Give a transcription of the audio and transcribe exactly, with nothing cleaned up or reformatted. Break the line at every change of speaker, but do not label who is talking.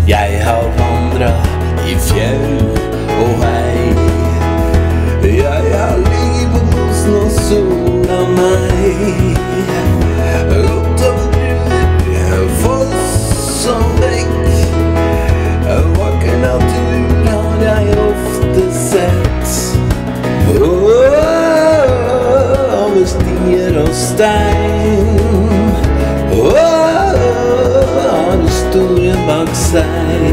Jeg har vandret i fjell og hei. Jeg har ligget på nosen og sola meg. Gått over bruer, foss og bekk. Vakker natur har jeg ofte sett. Over stier og stein. Har historien bak seg.